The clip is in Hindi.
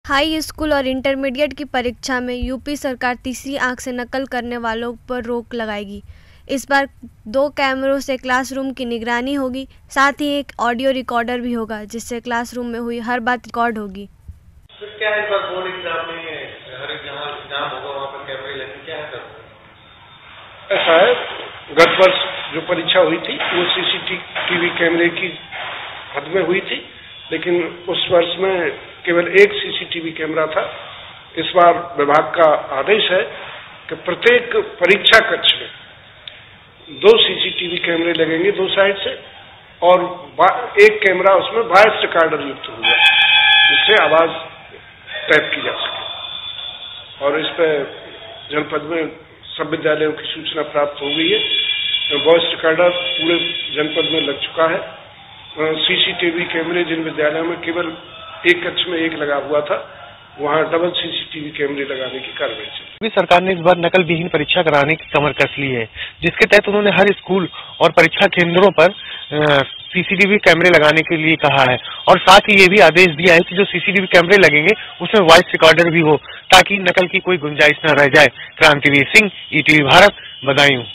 हाई स्कूल और इंटरमीडिएट की परीक्षा में यूपी सरकार तीसरी आंख से नकल करने वालों पर रोक लगाएगी। इस बार 2 कैमरों से क्लासरूम की निगरानी होगी। साथ ही एक ऑडियो रिकॉर्डर भी होगा, जिससे क्लासरूम में हुई हर बात रिकॉर्ड होगी। तो क्या इस बार बोर्ड एग्जाम में हर जहाँ एग्जाम होगा वहाँ पर कैमरे लगे, क्या है? ऐसा है, गत वर्ष जो परीक्षा हुई थी वो सीसीटीवी कैमरे की हद में हुई थी, लेकिन उस वर्ष में केवल एक सीसीटीवी कैमरा था। इस बार विभाग का आदेश है कि प्रत्येक परीक्षा कक्ष में 2 सीसीटीवी कैमरे लगेंगे 2 साइड से, और एक कैमरा उसमें वॉइस रिकॉर्डर युक्त होगा, जिससे आवाज टैप की जा सके। और इस पर जनपद में सब विद्यालयों की सूचना प्राप्त हो गई है। वॉइस रिकॉर्डर पूरे जनपद में लग चुका है। सीसीटीवी कैमरे जिन विद्यालयों में केवल एक कक्ष में एक लगा हुआ था, वहाँ डबल सीसीटीवी कैमरे लगाने की कार्रवाई चली। सरकार ने इस बार नकल विहीन परीक्षा कराने की कमर कस ली है, जिसके तहत उन्होंने हर स्कूल और परीक्षा केंद्रों पर सीसीटीवी कैमरे लगाने के लिए कहा है, और साथ ही ये भी आदेश दिया है कि जो सीसीटीवी कैमरे लगेंगे उसमें वॉइस रिकॉर्डर भी हो, ताकि नकल की कोई गुंजाइश न रह जाए। क्रांतिवीर सिंह, ईटीवी भारत, बदायूं।